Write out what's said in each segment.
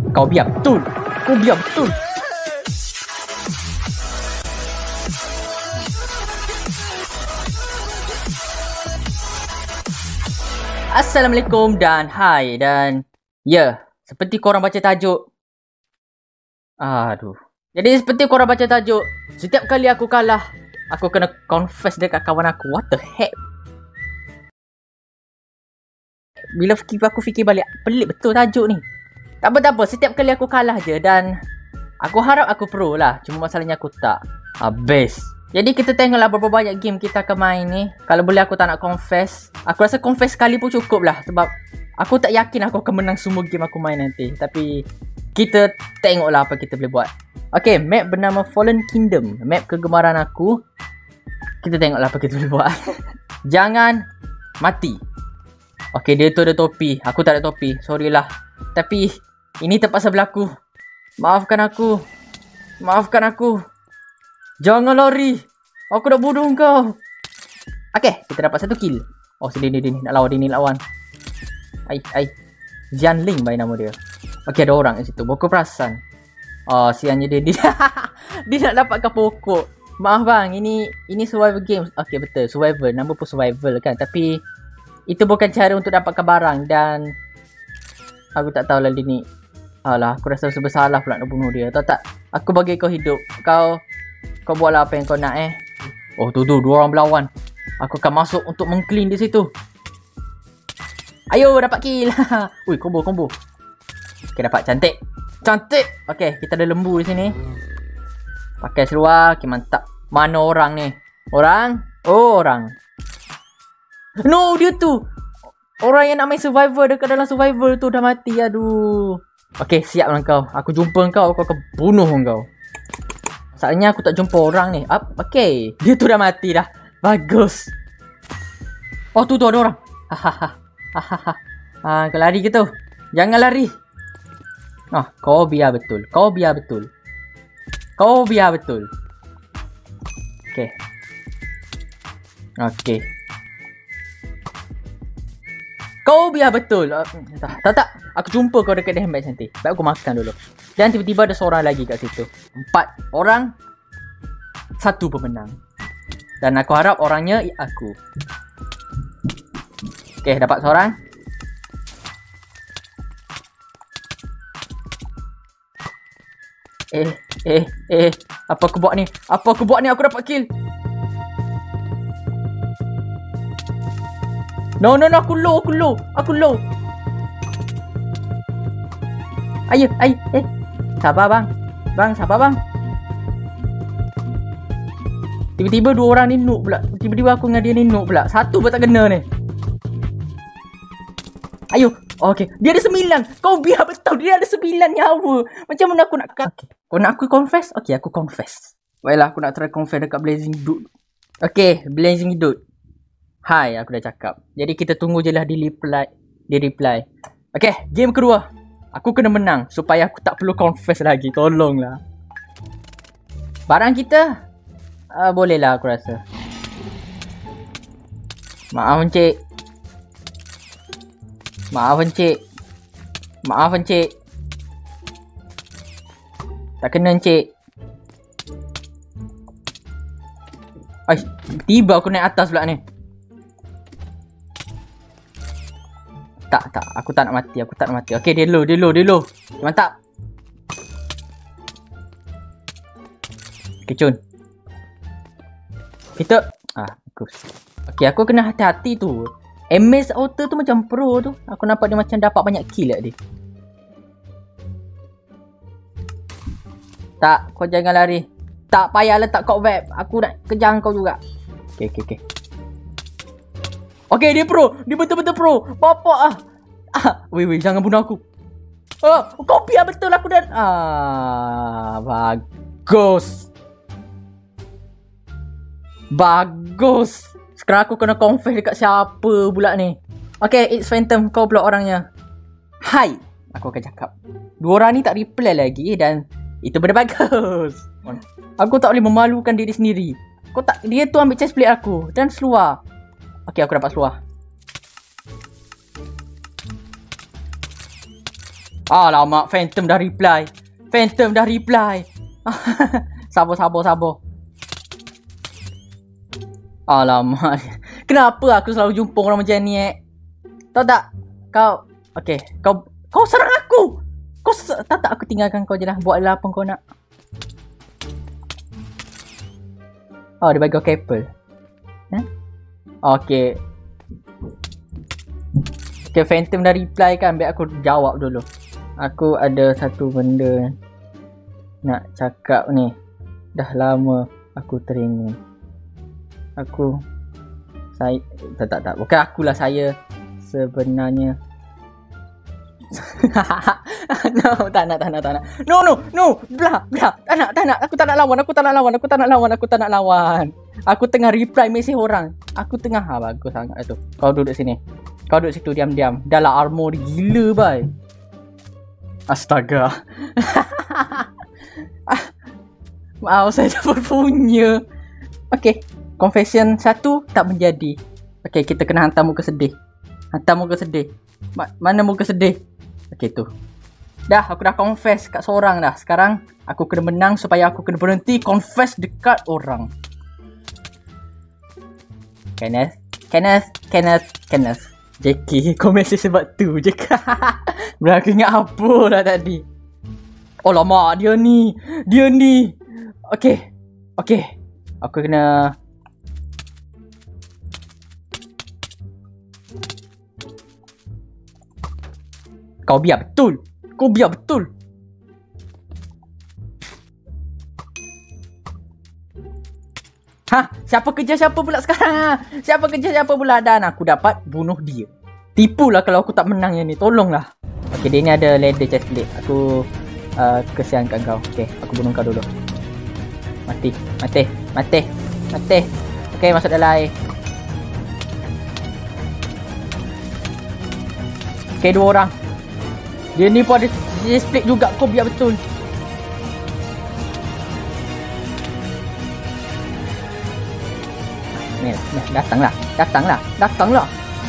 Kau biar betul. Kau biar betul. Assalamualaikum dan hai dan ya, seperti korang baca tajuk. Aduh. Jadi seperti korang baca tajuk, setiap kali aku kalah, aku kena confess dekat kawan aku. What the heck? Bila aku fikir balik, pelik betul tajuk ni. Tak apa, setiap kali aku kalah je dan aku harap aku pro lah. Cuma masalahnya aku tak habis. Jadi kita tengoklah berapa banyak game kita akan main ni. Kalau boleh aku tak nak confess. Aku rasa confess sekali pun cukup lah. Sebab aku tak yakin aku akan menang semua game aku main nanti. Tapi kita tengoklah apa kita boleh buat. Okay, map bernama Fallen Kingdom. Map kegemaran aku. Kita tengoklah apa kita boleh buat. Jangan mati. Okay, dia tu ada topi. Aku tak ada topi. Sorry lah. Tapi ini terpaksa berlaku. Maafkan aku. Maafkan aku. Jangan lari. Aku dah bunuh kau. Okay, kita dapat satu kill. Oh, dia nak lawan. Dia ni lawan. Jian Ling by nama dia. Okay, ada orang kat situ. Pokok perasan. Oh, siannya dia. Dia nak dapatkan pokok. Maaf bang, ini survival games. Okay, betul. Survival. Nama pun survival kan. Tapi itu bukan cara untuk dapatkan barang. Dan aku tak tahu lah dia ni. Alah, aku rasa bersalah pula nak bunuh dia. Tahu tak? Aku bagi kau hidup. Kau buatlah apa yang kau nak Oh tu dua orang berlawan. Aku akan masuk untuk mengclean di situ. Ayo dapat kill. Ui, combo. Okay, dapat cantik. Okay, kita ada lembu di sini. Pakai seluar. Okay, mantap. Mana orang ni? Orang? Oh, orang. No, dia tu. Orang yang nak main survivor dekat dalam survivor tu dah mati. Aduh. Okay, siap lah kau. Aku jumpa kau. Aku akan bunuh kau. Soalnya aku tak jumpa orang ni. Okay. Dia tu dah mati dah. Bagus. Oh, tu ada orang. Kau lari ke tu? Jangan lari. Kau biar betul. Okay. Kau biar betul. Tak. Aku jumpa kau dekat deathmatch nanti. Baik aku makan dulu. Dan tiba-tiba ada seorang lagi kat situ. 4 orang. 1 pemenang. Dan aku harap orangnya aku. Okay, dapat seorang. Apa aku buat ni? Aku dapat kill. No, aku low. Ayo. Sabar bang. Sabar bang. Tiba-tiba 2 orang ni noob pula. Tiba-tiba aku dengan dia ni noob pula. Satu pun tak kena ni. Ayo. Okay. Dia ada 9. Kau biar betul. Dia ada 9 nyawa. Macam mana aku nak... Okay. Kau nak aku confess? Okay, aku confess. Baiklah, aku nak try confess dekat Blazing Dude. Okay, Blazing Dude. Hai, aku dah cakap. Jadi kita tunggu je lah dia reply. Okay, game kedua. Aku kena menang supaya aku tak perlu confess lagi. Tolonglah. Barang kita boleh lah aku rasa. Maaf encik. Tak kena encik. Tiba aku naik atas pula ni. Tak. Aku tak nak mati. Okay, dia low. Mantap. Okay, cun. Kita. Bagus. Okay, aku kena hati-hati tu. MS auto tu macam pro tu. Aku nampak dia macam dapat banyak kill kat dia. Tak, kau jangan lari. Tak payah letak kau web. Aku nak kejar kau juga. Okay. Okay, dia pro. Dia betul-betul pro. Bapak Weh, jangan bunuh aku. Kau biar betul aku dan... Bagus. Sekarang aku kena confess dekat siapa pula ni. Okay, it's Phantom. Kau pula orangnya. Hai. Aku akan cakap. 2 orang ni tak reply lagi dan itu benda bagus. Aku tak boleh memalukan diri sendiri. Dia tu ambil chest plate aku dan seluar. Okay, aku dapat seluar. Alamak, Phantom dah reply. Phantom dah reply. Sabar. Alamak. Kenapa aku selalu jumpa orang macam ni Tahu tak? Kau okay, kau serang aku. Tak aku tinggalkan kau je lah. Buatlah apa kau nak. Oh, dia bagi kau kapal. Okay. Okay, Phantom dah reply kan. Biar aku jawab dulu. Aku ada satu benda nak cakap ni. Dah lama aku teringin. Saya tak. Bukan akulah saya sebenarnya. No, tak nak. No. Blah. Tak nak. Aku tak nak lawan. Aku tengah reply mesej orang. Aku tengah bagus sangat tu. Kau duduk sini. Kau duduk situ diam-diam. Dah lah armor gila bai. Astaga. Maaf, saya dah berpunya. Okay, confession 1 tak menjadi. Okay, kita kena hantar muka sedih. Mana muka sedih? Okay, tu. Dah, aku dah confess kat seorang dah. Sekarang, aku kena menang supaya aku kena berhenti confess dekat orang. Kenneth. JK, kau mesej sebab tu je. Belah aku ingat apa lah tadi. Oh lama, dia ni. Okay. Aku kena. Kau biar betul. Siapa kerja siapa pula sekarang? Dan aku dapat bunuh dia. Tipulah kalau aku tak menang yang ni. Tolonglah. Okay, dia ni ada leather chest plate. Aku kesiankan kau. Okay, aku bunuh kau dulu. Mati. Okay, masuk dalam air. Okay, 2 orang. Dia ni pun ada chest plate juga. Kau biar betul. Datanglah.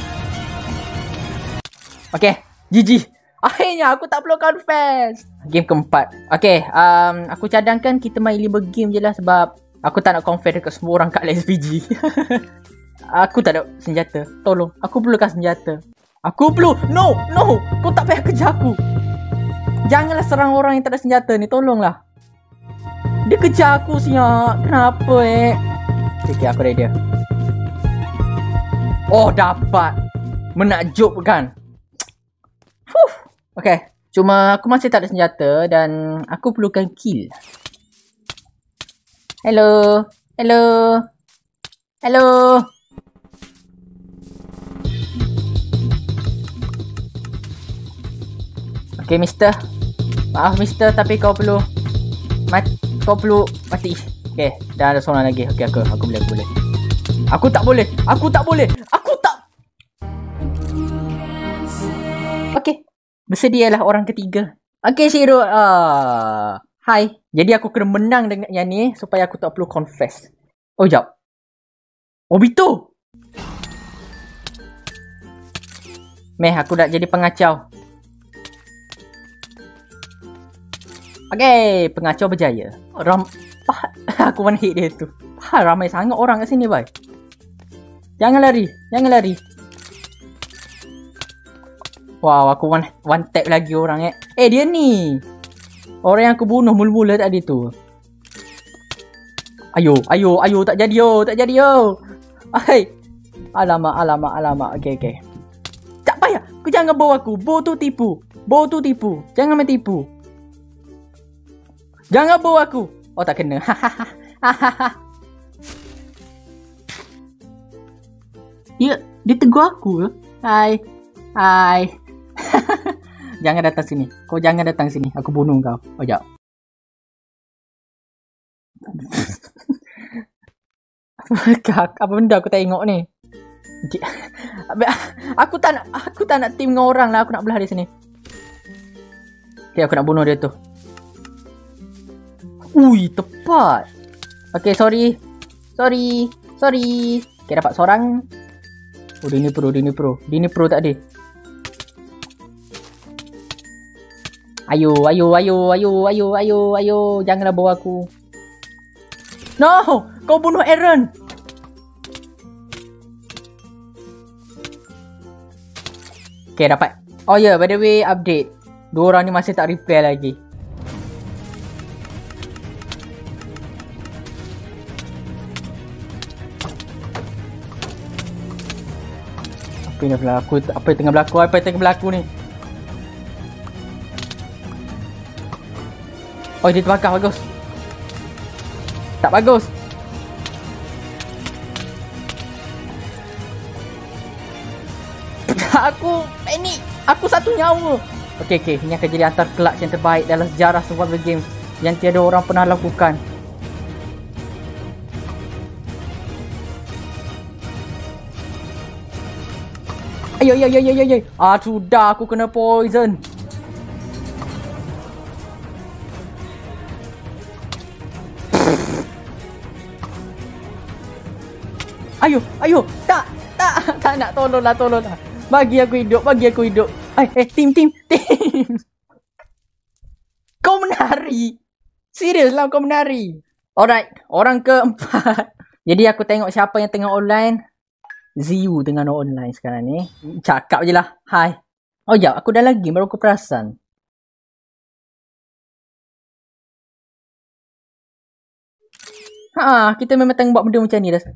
Okay, GG. Akhirnya aku tak perlu confess. Game keempat. Okay, aku cadangkan kita main 5 game je lah sebab aku tak nak confess dekat semua orang kat LSPG. Aku tak ada senjata. Tolong, aku perlukan senjata. No, kau tak payah kejar aku. Janganlah serang orang yang tak ada senjata ni. Tolonglah. Dia kejar aku siap. Kenapa Okay, aku ready. Oh, dapat. Menakjub kan? Okay. Cuma aku masih tak ada senjata dan aku perlukan kill. Hello. Okay, mister. Maaf, mister. Tapi kau perlu mati. Okay, dah ada seorang lagi. Okay, aku boleh. Aku tak boleh. Okay, bersedialah orang ketiga. Okay, Shiro. Hai. Jadi aku kena menang dengan yang ni supaya aku tak perlu confess. Oh, jap. Obito. Aku dah jadi pengacau. Okay, pengacau berjaya. Aku one hit dia tu. Ramai sangat orang kat sini, boy. Jangan lari. Wow, aku one tap lagi orang dia ni. Orang yang aku bunuh mula-mula tadi tu. Ayo, tak jadi yo. Hai. Alamak. Okay. Tak payah. Kau jangan bawa aku. Bo tu tipu. Jangan main tipu. Jangan bawa aku. Oh, tak kena. Dia tegur aku ke? Hai. Jangan datang sini. Kau jangan datang sini. Aku bunuh kau. Oh, jap. Apa benda aku tengok ni? Aku tak nak team dengan orang lah. Aku nak belah di sini. Okay, aku nak bunuh dia tu. Ui, tepat. Okay, sorry. Okay, dapat seorang. Oh, dia ni pro tak ada. Ayo, ayo, ayo, ayo, ayo, ayo, ayo. Janganlah bawa aku. No! Kau bunuh Aaron! Okay, dapat. Oh ya, yeah, by the way, update. Dua orang ni masih tak repair lagi. Apa yang berlaku? Apa yang tengah berlaku? Apa yang tengah berlaku ni? Oh, dia terbakar. Bagus. Tak bagus. Aku panik. Aku satu nyawa. Okey, okey. Ini akan jadi antara clutch yang terbaik dalam sejarah survival games yang tiada orang pernah lakukan. Ayo, ayo, ayo, ayo, ayo. Ah, sudah aku kena poison. Ayo, ayo. Tak nak. Tolonglah. Bagi aku hidup. Tim. Kau menari. Serius lah kau menari. Alright, orang keempat. Jadi aku tengok siapa yang tengah online. Ziu tengah online sekarang ni. Cakap je lah. Hai. Oh ya, aku dah lagi baru aku perasan. Kita memang tengah buat benda macam ni dah.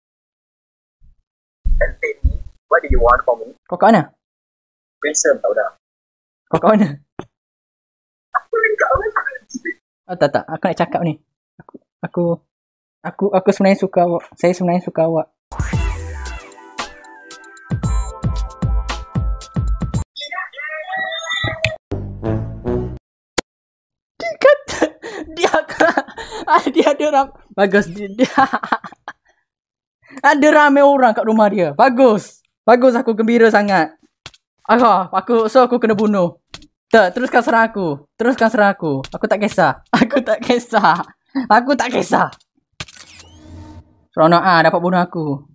What do you want from me? Kau kat mana? Question tau dah. Kau kat mana? Apa yang kat mana? Oh tak. Aku nak cakap ni. Aku sebenarnya suka awak. Saya sebenarnya suka awak. Dia kata dia ada bagus dia ada ramai orang kat rumah dia. Bagus aku gembira sangat. Aku kena bunuh. Teruskan serang aku. Aku tak kisah. Seronok dapat bunuh aku.